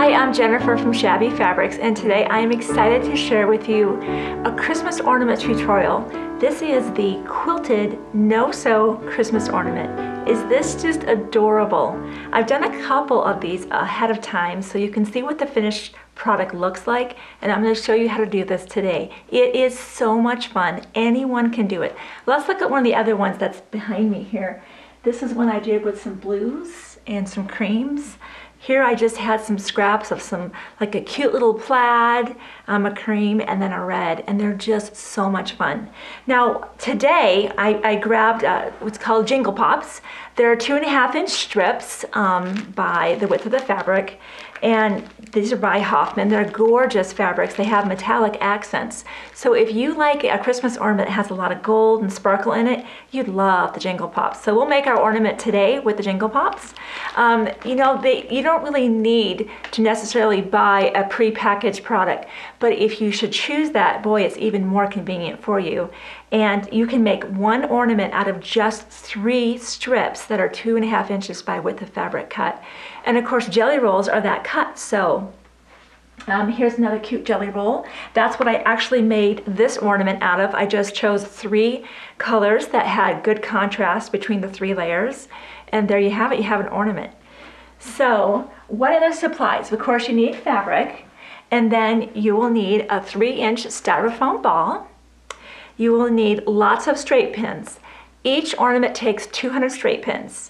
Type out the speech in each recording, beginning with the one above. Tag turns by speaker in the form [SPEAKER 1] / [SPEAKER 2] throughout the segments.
[SPEAKER 1] Hi, I'm Jennifer from Shabby Fabrics, and today I am excited to share with you a Christmas ornament tutorial. This is the quilted no-sew Christmas ornament. Is this just adorable? I've done a couple of these ahead of time so you can see what the finished product looks like, and I'm going to show you how to do this today. It is so much fun. Anyone can do it. Let's look at one of the other ones that's behind me here. This is one I did with some blues and some creams. Here I just had some scraps of some, like a cute little plaid, a cream, and then a red, and they're just so much fun. Now today I grabbed what's called Jingle Pops. They're 2.5-inch strips by the width of the fabric, and these are by Hoffman. They're gorgeous fabrics. They have metallic accents. So if you like a Christmas ornament that has a lot of gold and sparkle in it, you'd love the Jingle Pops. So we'll make our ornament today with the Jingle Pops. You know, you don't really need to necessarily buy a pre-packaged product, but if you should choose that, boy, it's even more convenient for you. And you can make one ornament out of just 3 strips that are 2.5 inches by width of fabric cut. And of course, jelly rolls are that cut. So here's another cute jelly roll. That's what I actually made this ornament out of. I just chose 3 colors that had good contrast between the 3 layers. And there you have it, you have an ornament. So what are the supplies? Of course, you need fabric, and then you will need a 3-inch styrofoam ball. You will need lots of straight pins. Each ornament takes 200 straight pins.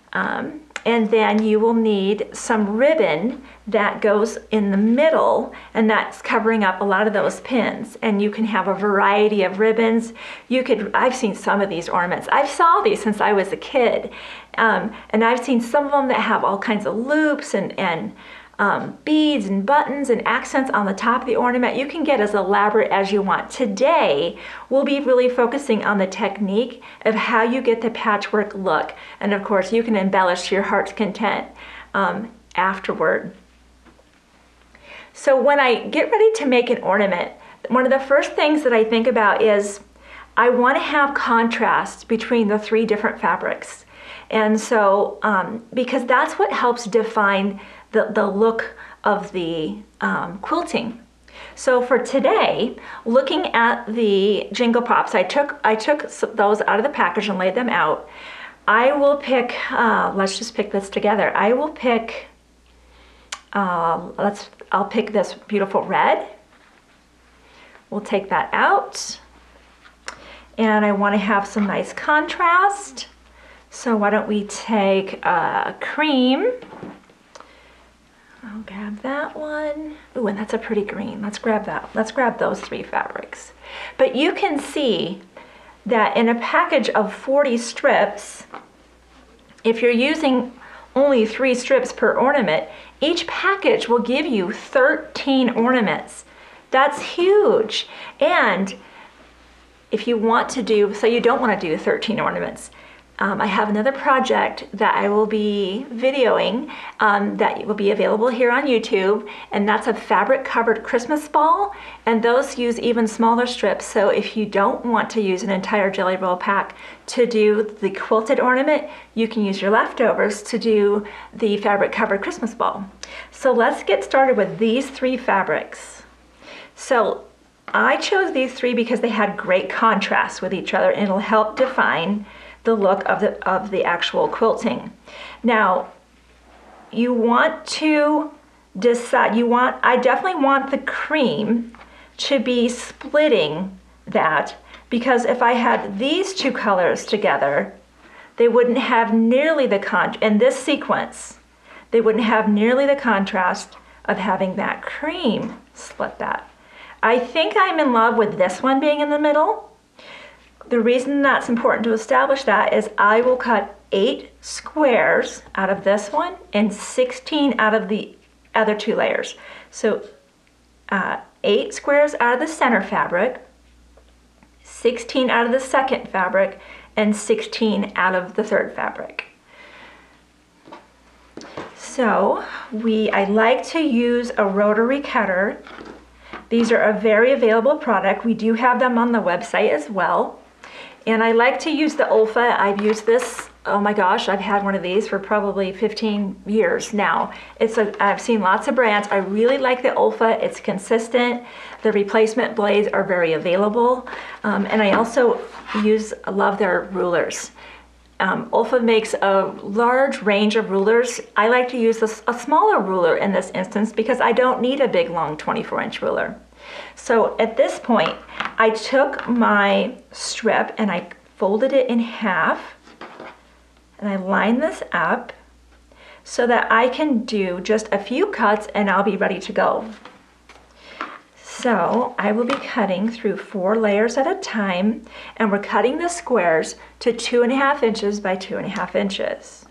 [SPEAKER 1] And then you will need some ribbon that goes in the middle, and that's covering up a lot of those pins. And you can have a variety of ribbons. I've seen some of these ornaments. I've saw these since I was a kid. And I've seen some of them that have all kinds of loops and beads and buttons and accents on the top of the ornament. You can get as elaborate as you want. Today, we'll be really focusing on the technique of how you get the patchwork look. And of course, you can embellish to your heart's content afterward. So when I get ready to make an ornament, one of the first things that I think about is I want to have contrast between the 3 different fabrics. And so, because that's what helps define the look of the quilting. So for today, looking at the Jingle Pops, I took those out of the package and laid them out. I will pick, let's just pick this together. I will pick, I'll pick this beautiful red. We'll take that out. And I want to have some nice contrast. So why don't we take cream. I'll grab that one. Ooh, and that's a pretty green. Let's grab that. Let's grab those 3 fabrics. But you can see that in a package of 40 strips, if you're using only 3 strips per ornament, each package will give you 13 ornaments. That's huge. And if you want to do, so you don't want to do 13 ornaments, I have another project that I will be videoing that will be available here on YouTube, and that's a fabric covered Christmas ball, and those use even smaller strips. So if you don't want to use an entire jelly roll pack to do the quilted ornament, you can use your leftovers to do the fabric covered Christmas ball. So let's get started with these 3 fabrics. So I chose these 3 because they had great contrast with each other, and it'll help define the look of the actual quilting. Now, you want to decide, I definitely want the cream to be splitting that, because if I had these 2 colors together, they wouldn't have nearly the in this sequence, they wouldn't have nearly the contrast of having that cream split that. I think I'm in love with this one being in the middle. The reason that's important to establish that is I will cut 8 squares out of this one and 16 out of the other 2 layers. So 8 squares out of the center fabric, 16 out of the second fabric, and 16 out of the third fabric. So I like to use a rotary cutter. These are a very available product. We do have them on the website as well. And I like to use the Olfa. I've used this oh my gosh, I've had one of these for probably 15 years now. I've seen lots of brands. I really like the Olfa. It's consistent. The replacement blades are very available. And I also love their rulers. Olfa makes a large range of rulers. I like to use a smaller ruler in this instance because I don't need a big long 24-inch ruler. So at this point, I took my strip and I folded it in half, and I line this up so that I can do just a few cuts and I'll be ready to go. So I will be cutting through 4 layers at a time, and we're cutting the squares to 2.5 inches by 2.5 inches.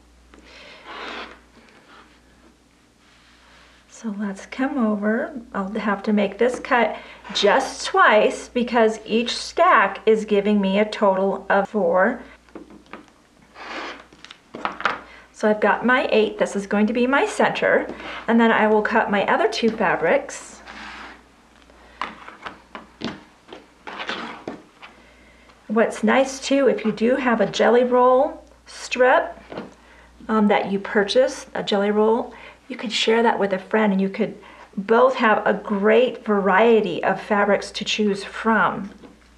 [SPEAKER 1] So let's come over. I'll have to make this cut just twice because each stack is giving me a total of 4. So I've got my 8. This is going to be my center, and then I will cut my other 2 fabrics. What's nice too, if you do have a jelly roll strip that you purchase, a jelly roll, you could share that with a friend and you could both have a great variety of fabrics to choose from.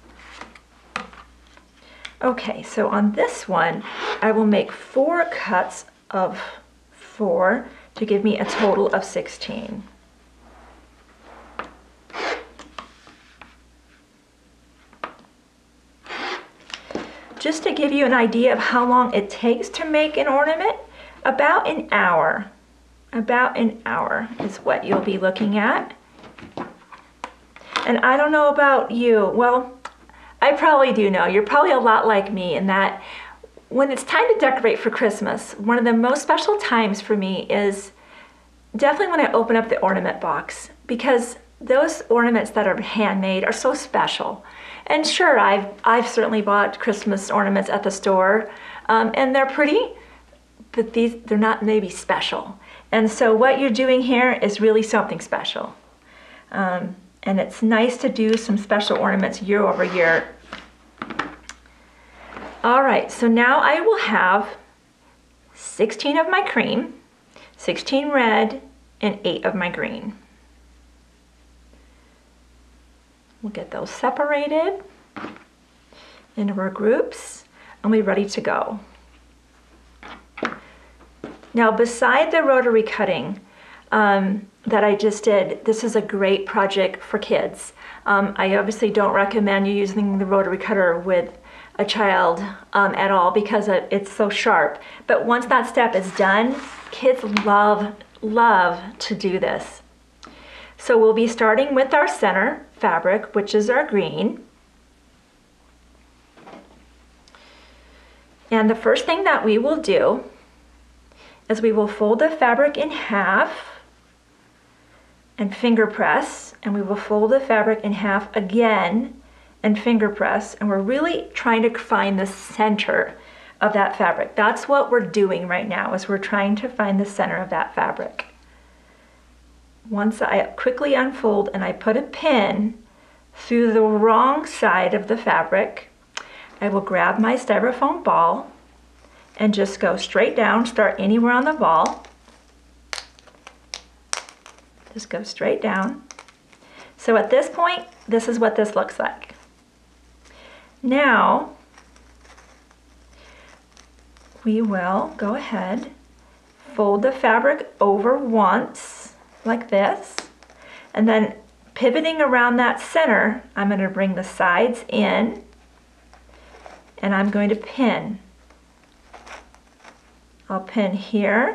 [SPEAKER 1] Okay, so on this one, I will make 4 cuts of 4 to give me a total of 16. Just to give you an idea of how long it takes to make an ornament, about an hour. About an hour is what you'll be looking at. And I don't know about you, well, I probably do know. You're probably a lot like me in that when it's time to decorate for Christmas, one of the most special times for me is definitely when I open up the ornament box, because those ornaments that are handmade are so special. And sure, I've certainly bought Christmas ornaments at the store, and they're pretty, but they're not maybe special. And so what you're doing here is really something special. And it's nice to do some special ornaments year over year. All right, so now I will have 16 of my cream, 16 red, and 8 of my green. We'll get those separated into our groups and we're ready to go. Now, beside the rotary cutting that I just did, this is a great project for kids. I obviously don't recommend you using the rotary cutter with a child at all because it's so sharp. But once that step is done, kids love to do this. So we'll be starting with our center fabric, which is our green. And the first thing that we will do is we will fold the fabric in half and finger press, and we will fold the fabric in half again and finger press, and we're really trying to find the center of that fabric. That's what we're doing right now, is we're trying to find the center of that fabric. Once I quickly unfold and I put a pin through the wrong side of the fabric, I will grab my styrofoam ball and just go straight down, start anywhere on the ball. Just go straight down. So at this point, this is what this looks like. Now, we will go ahead, fold the fabric over once, like this, and then pivoting around that center, I'm going to bring the sides in and I'm going to pin. I'll pin here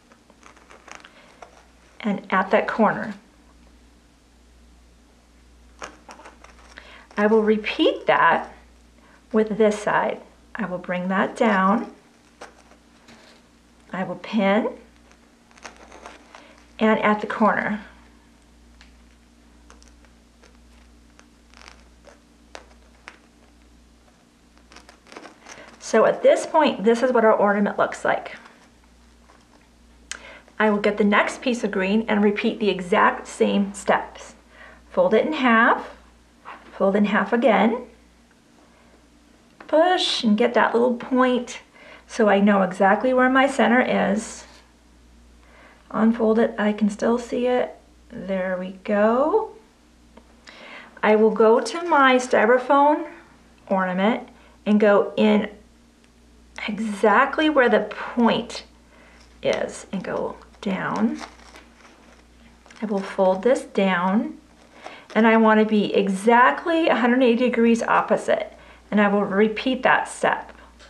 [SPEAKER 1] and at that corner. I will repeat that with this side. I will bring that down, I will pin, and at the corner. So at this point, this is what our ornament looks like. I will get the next piece of green and repeat the exact same steps. Fold it in half, fold in half again, push and get that little point So I know exactly where my center is. Unfold it, I can still see it. There we go. I will go to my styrofoam ornament and go in exactly where the point is and go down. I will fold this down and I want to be exactly 180 degrees opposite, and I will repeat that step.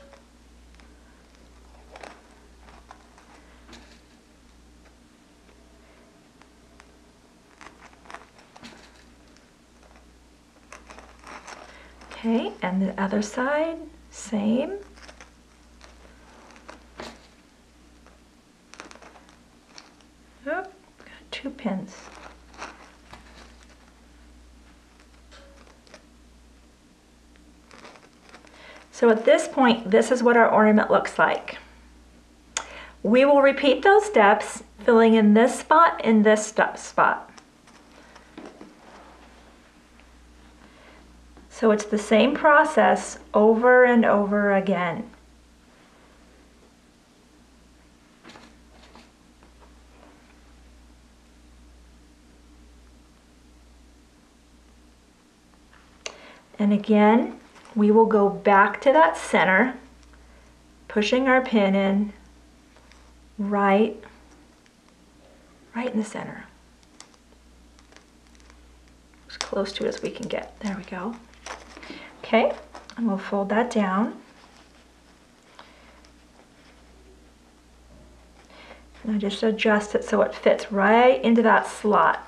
[SPEAKER 1] Okay, and the other side, same. Oh, got 2 pins. So at this point, this is what our ornament looks like. We will repeat those steps, filling in this spot and this spot. So it's the same process over and over again. And again, we will go back to that center, pushing our pin in right in the center. As close to it as we can get. There we go. Okay, and we'll fold that down. And I just adjust it so it fits right into that slot.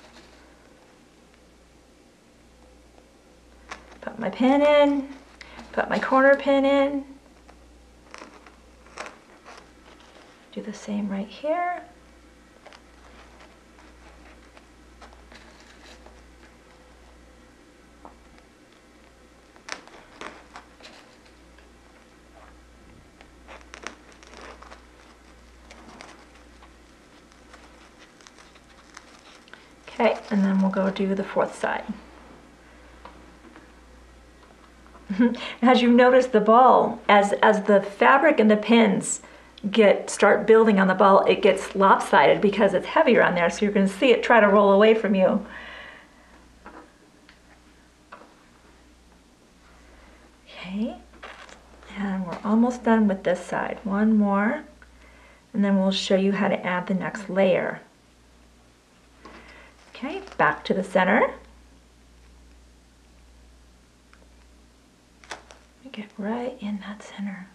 [SPEAKER 1] Put my pin in, put my corner pin in. Do the same right here. Okay, and then we'll go do the 4th side. As you notice, the ball, as the fabric and the pins start building on the ball, it gets lopsided because it's heavier on there, so you're going to see it try to roll away from you. Okay, and we're almost done with this side. One more, and then we'll show you how to add the next layer. Okay, back to the center. Get right in that center.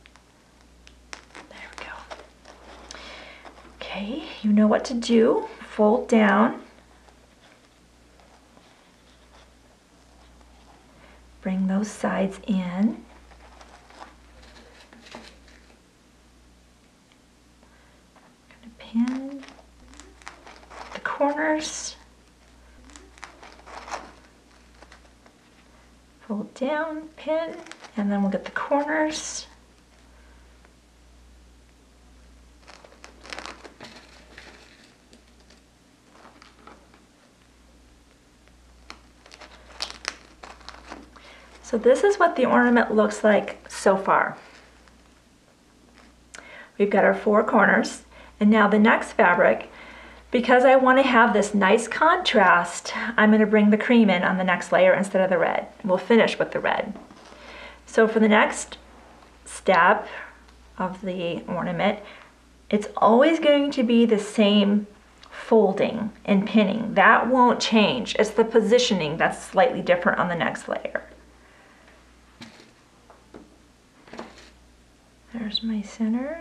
[SPEAKER 1] There we go. Okay, you know what to do. Fold down. Bring those sides in. Pin the corners. Fold down, pin, and then we'll get the corners. So this is what the ornament looks like so far. We've got our 4 corners, and now the next fabric, because I want to have this nice contrast, I'm going to bring the cream in on the next layer instead of the red. We'll finish with the red. So for the next step of the ornament, it's always going to be the same folding and pinning. That won't change. It's the positioning that's slightly different on the next layer. There's my center,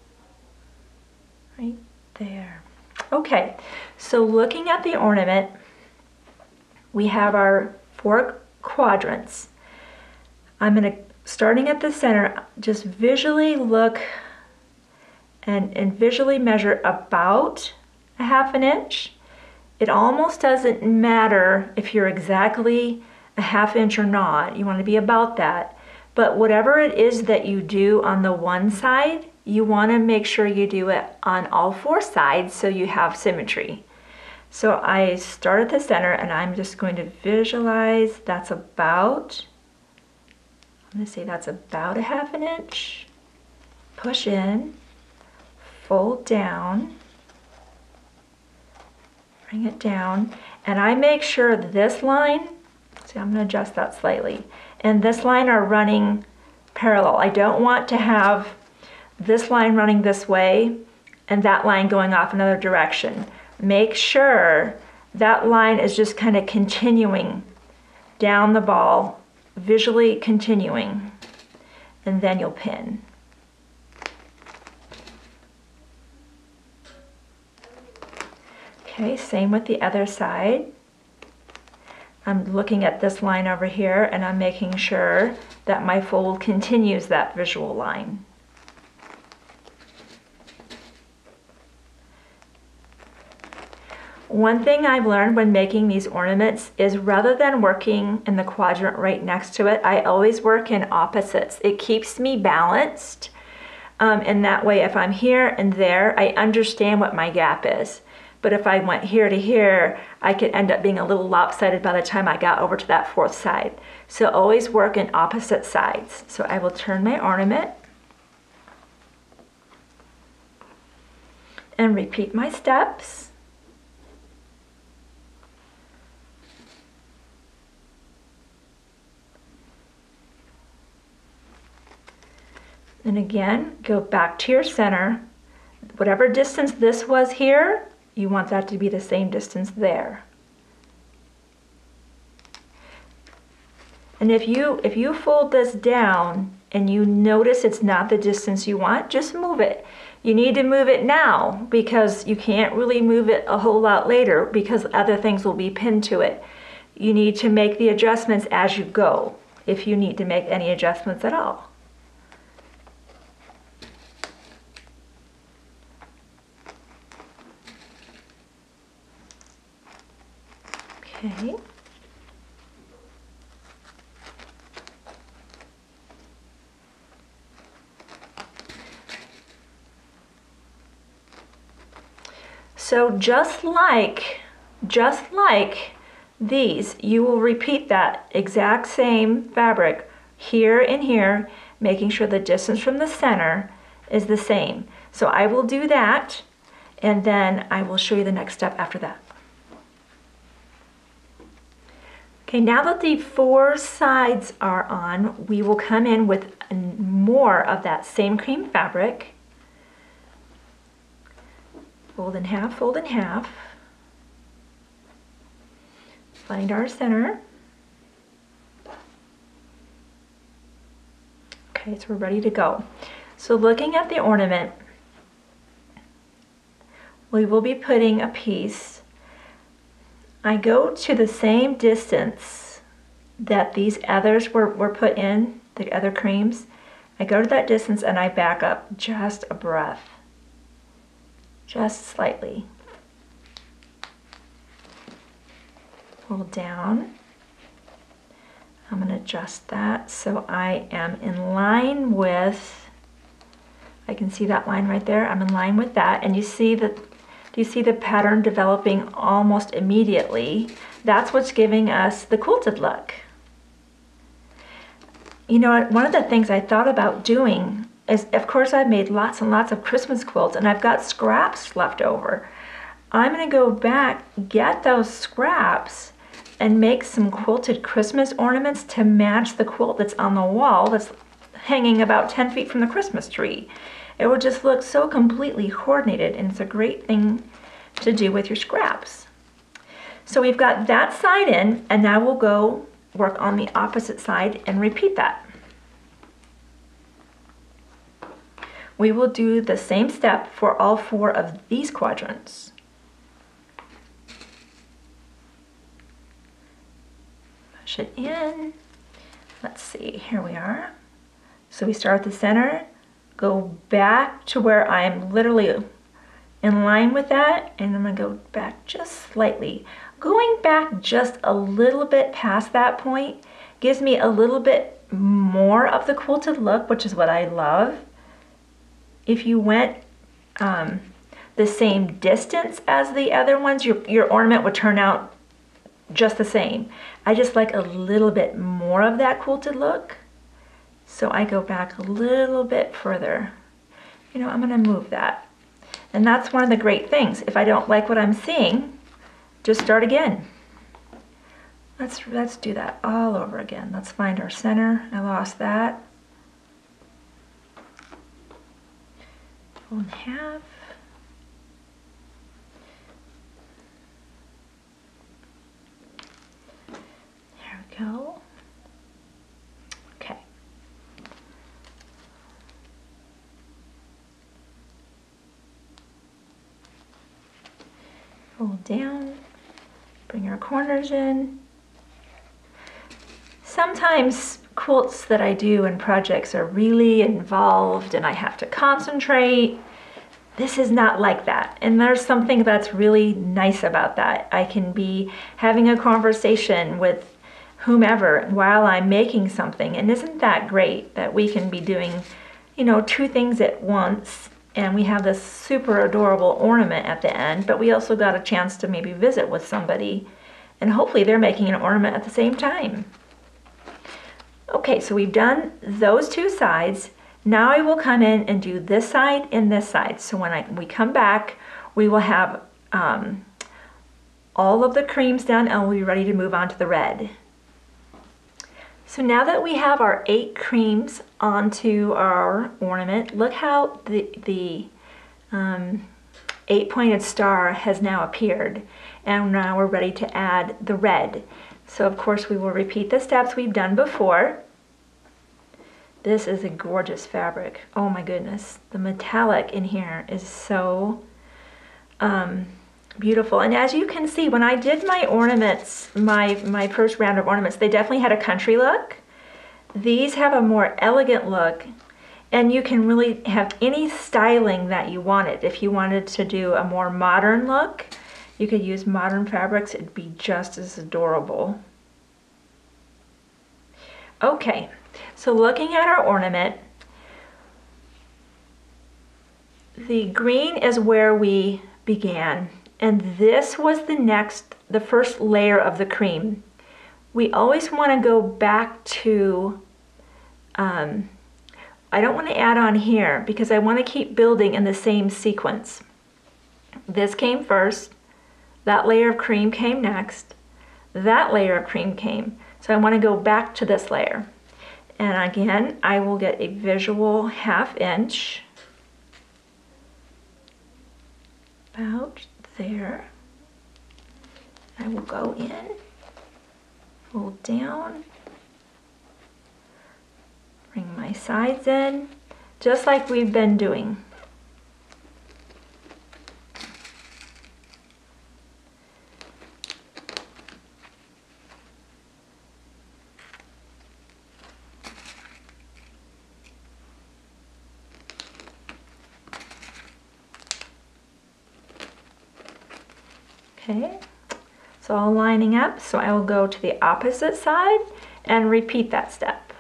[SPEAKER 1] right there. Okay, so looking at the ornament, we have our 4 quadrants. I'm going to, starting at the center, just visually look and visually measure about a 1/2 inch. It almost doesn't matter if you're exactly a 1/2 inch or not. You want to be about that. But whatever it is that you do on the one side, you want to make sure you do it on all 4 sides so you have symmetry. So I start at the center and I'm just going to visualize I'm going to say that's about a 1/2 inch. push in, fold down, bring it down, and I make sure this line, see, I'm going to adjust that slightly, and this line are running parallel. I don't want to have this line running this way and that line going off another direction. Make sure that line is just kind of continuing down the ball, visually continuing, and then you'll pin. Okay, same with the other side. I'm looking at this line over here and I'm making sure that my fold continues that visual line. One thing I've learned when making these ornaments is rather than working in the quadrant right next to it, I always work in opposites. It keeps me balanced. And that way, if I'm here and there, I understand what my gap is. But if I went here to here, I could end up being a little lopsided by the time I got over to that fourth side. So always work in opposite sides. So I will turn my ornament and repeat my steps. And again, go back to your center. Whatever distance this was here, you want that to be the same distance there. And if you fold this down and you notice it's not the distance you want, just move it. You need to move it now because you can't really move it a whole lot later because other things will be pinned to it. You need to make the adjustments as you go, if you need to make any adjustments at all. Okay. So just like these, you will repeat that exact same fabric here and here, making sure the distance from the center is the same. So I will do that, and then I will show you the next step after that. Okay, now that the 4 sides are on, we will come in with more of that same cream fabric. Fold in half, fold in half. Find our center. Okay, so we're ready to go. So looking at the ornament, we will be putting a piece. I go to the same distance that these others were put in, the other creams. I go to that distance and I back up just a breath, just slightly. Pull down. I'm going to adjust that so I am in line with, I can see that line right there. I'm in line with that, and you see that. Do you see the pattern developing almost immediately? That's what's giving us the quilted look. You know, one of the things I thought about doing is, of course, I've made lots and lots of Christmas quilts and I've got scraps left over. I'm gonna go back, get those scraps, and make some quilted Christmas ornaments to match the quilt that's on the wall that's hanging about 10 feet from the Christmas tree. It will just look so completely coordinated, and it's a great thing to do with your scraps. So we've got that side in, and now we'll go work on the opposite side and repeat that. We will do the same step for all 4 of these quadrants. Push it in. Let's see, here we are. So we start at the center, go back to where I'm literally in line with that, and I'm gonna go back just slightly. Going back just a little bit past that point gives me a little bit more of the quilted look, which is what I love. If you went the same distance as the other ones, your ornament would turn out just the same. I just like a little bit more of that quilted look. So I go back a little bit further. you know, I'm gonna move that. And that's one of the great things. If I don't like what I'm seeing, just start again. Let's do that all over again. Let's find our center. I lost that. Fold in half. There we go. Okay. Fold down, bring our corners in. Sometimes quilts that I do in projects are really involved and I have to concentrate. This is not like that. And there's something that's really nice about that. I can be having a conversation with whomever while I'm making something. And isn't that great that we can be doing, you know, two things at once, and we have this super adorable ornament at the end, but we also got a chance to maybe visit with somebody and hopefully they're making an ornament at the same time. Okay, so we've done those two sides. Now I will come in and do this side and this side. So when we come back, we will have all of the creams done and we'll be ready to move on to the red. So now that we have our 8 creams onto our ornament, look how the 8-pointed star has now appeared. And now we're ready to add the red. So of course we will repeat the steps we've done before. This is a gorgeous fabric. Oh my goodness. The metallic in here is so beautiful. And as you can see, when I did my ornaments, my first round of ornaments, they definitely had a country look. These have a more elegant look, and you can really have any styling that you wanted. If you wanted to do a more modern look, you could use modern fabrics. It'd be just as adorable. Okay, so looking at our ornament, the green is where we began, and this was the first layer of the cream. We always want to go back to, I don't want to add on here because I want to keep building in the same sequence. This came first, that layer of cream came next, that layer of cream came. So I want to go back to this layer. And again, I will get a visual 1/2 inch, about there. I will go in, fold down, bring my sides in, just like we've been doing. Okay, it's all lining up, so I will go to the opposite side and repeat that step.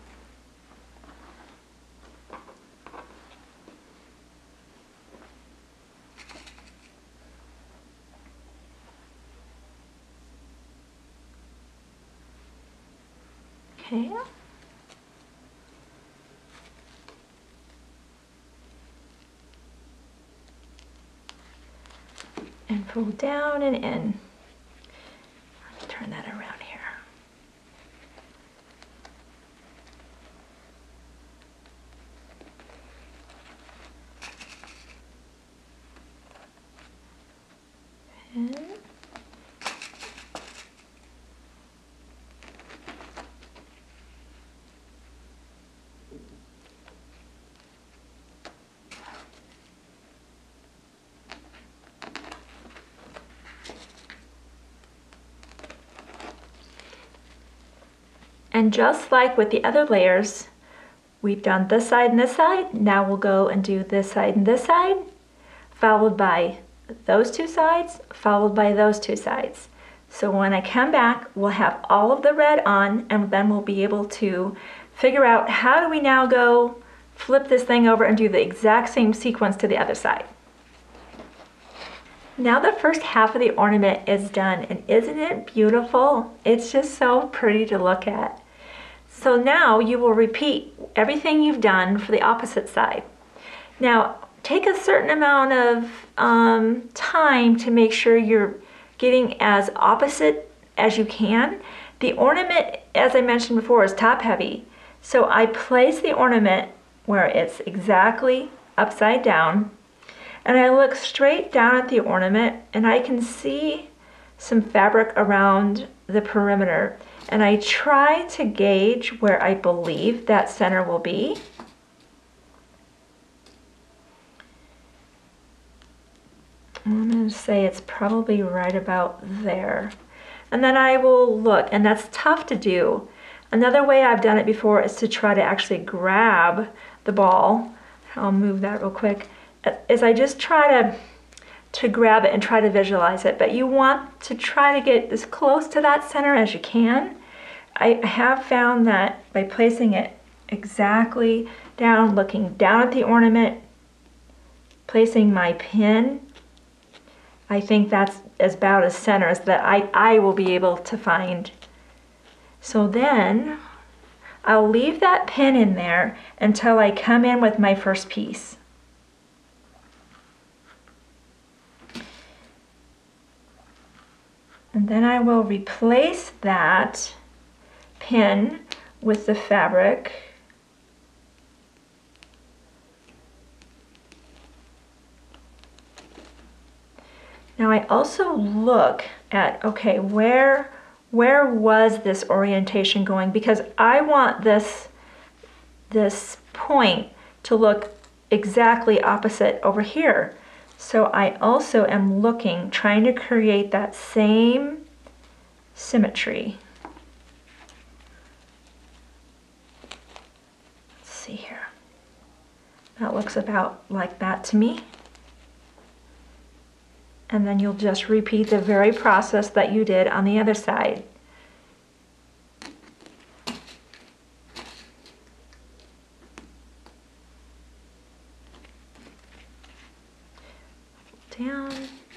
[SPEAKER 1] Okay. And pull down and in. Let's turn that around here. And And just like with the other layers, we've done this side and this side. Now we'll go and do this side and this side, followed by those two sides, followed by those two sides. So when I come back, we'll have all of the red on, and then we'll be able to figure out how do we now go flip this thing over and do the exact same sequence to the other side. Now the first half of the ornament is done, and isn't it beautiful? It's just so pretty to look at. So now you will repeat everything you've done for the opposite side. Now, take a certain amount of time to make sure you're getting as opposite as you can. The ornament, as I mentioned before, is top heavy. So I place the ornament where it's exactly upside down, and I look straight down at the ornament, and I can see some fabric around the perimeter, and I try to gauge where I believe that center will be. I'm going to say it's probably right about there. And then I will look, and that's tough to do. Another way I've done it before is to try to actually grab the ball. I'll move that real quick. Is I just try to grab it and try to visualize it, but you want to try to get as close to that center as you can. I have found that by placing it exactly down, looking down at the ornament, placing my pin, I think that's about as center as that I will be able to find. So then I'll leave that pin in there until I come in with my first piece. And then I will replace that pin with the fabric. Now I also look at, okay, where was this orientation going? Because I want this point to look exactly opposite over here. So I also am looking, trying to create that same symmetry. Let's see here. That looks about like that to me. And then you'll just repeat the very process that you did on the other side. Down.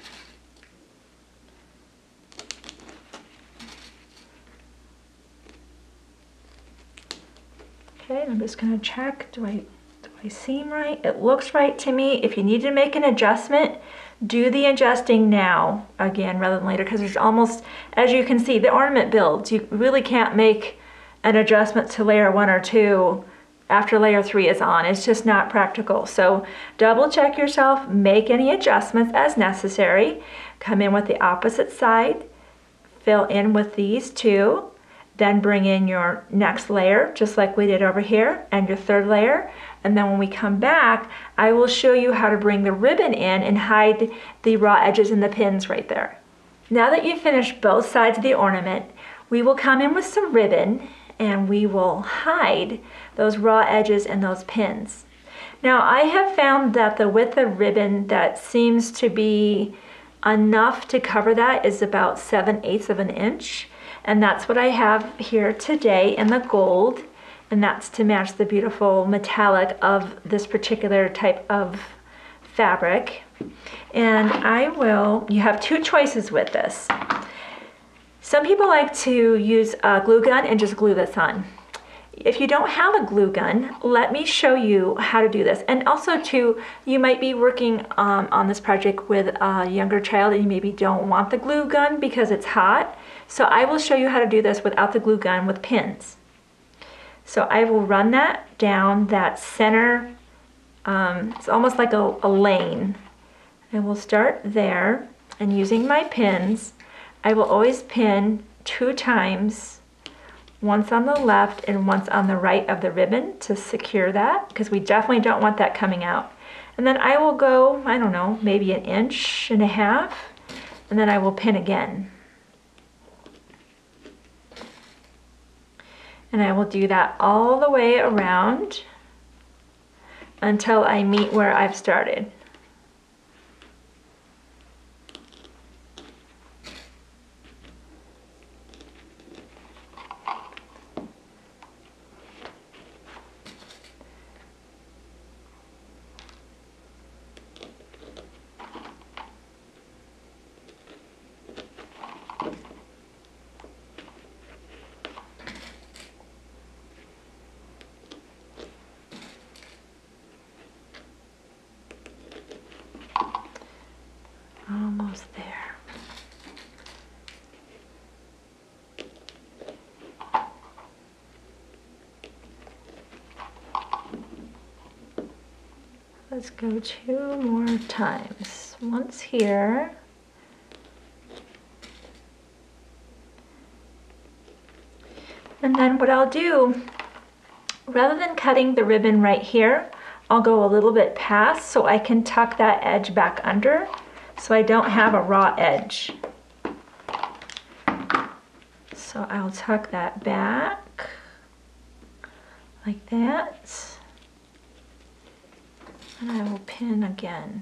[SPEAKER 1] Okay, I'm just going to check, do I seam right? It looks right to me. If you need to make an adjustment, do the adjusting now, again, rather than later, because there's almost, as you can see, the ornament builds. You really can't make an adjustment to layer 1 or 2 after layer 3 is on. It's just not practical. So double check yourself, make any adjustments as necessary, come in with the opposite side, fill in with these two, then bring in your next layer, just like we did over here, and your third layer. And then when we come back, I will show you how to bring the ribbon in and hide the raw edges and the pins right there. Now that you've finished both sides of the ornament, we will come in with some ribbon and we will hide those raw edges and those pins. Now I have found that the width of ribbon that seems to be enough to cover that is about 7/8 of an inch. And that's what I have here today in the gold. And that's to match the beautiful metallic of this particular type of fabric. And you have two choices with this. Some people like to use a glue gun and just glue this on. If you don't have a glue gun, let me show you how to do this. And also too, you might be working on this project with a younger child and you maybe don't want the glue gun because it's hot. So I will show you how to do this without the glue gun with pins. So I will run that down that center, it's almost like a lane. And we'll start there, and using my pins, I will always pin 2 times, once on the left and once on the right of the ribbon to secure that, because we definitely don't want that coming out. And then I will go, I don't know, maybe 1.5 inches, and then I will pin again. And I will do that all the way around until I meet where I've started. let's go 2 more times. Once here. And then what I'll do, rather than cutting the ribbon right here, I'll go a little bit past so I can tuck that edge back under so I don't have a raw edge. So I'll tuck that back like that, and I will pin again.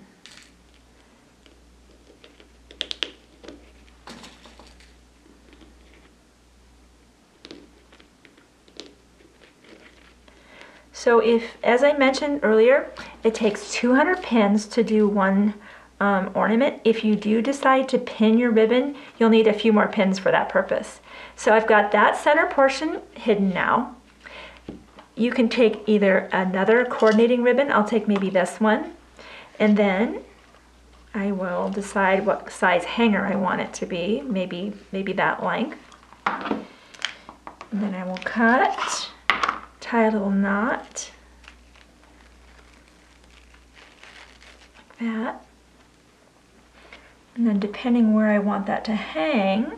[SPEAKER 1] So if, as I mentioned earlier, it takes 200 pins to do one ornament. If you do decide to pin your ribbon, you'll need a few more pins for that purpose. So I've got that center portion hidden now. You can take either another coordinating ribbon, I'll take maybe this one, and then I will decide what size hanger I want it to be, maybe that length. And then I will cut, tie a little knot, like that. And then depending where I want that to hang,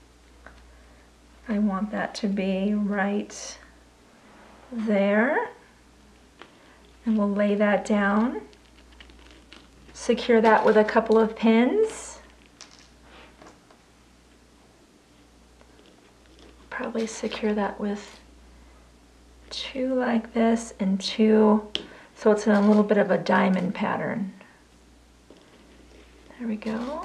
[SPEAKER 1] I want that to be right there. And we'll lay that down. Secure that with a couple of pins. Probably secure that with 2 like this and 2, so it's in a little bit of a diamond pattern. There we go.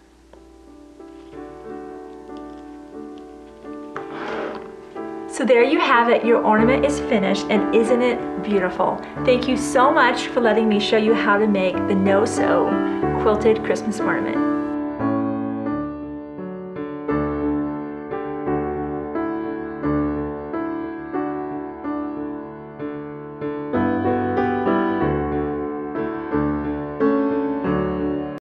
[SPEAKER 1] So there you have it, your ornament is finished, and isn't it beautiful? Thank you so much for letting me show you how to make the No Sew quilted Christmas ornament.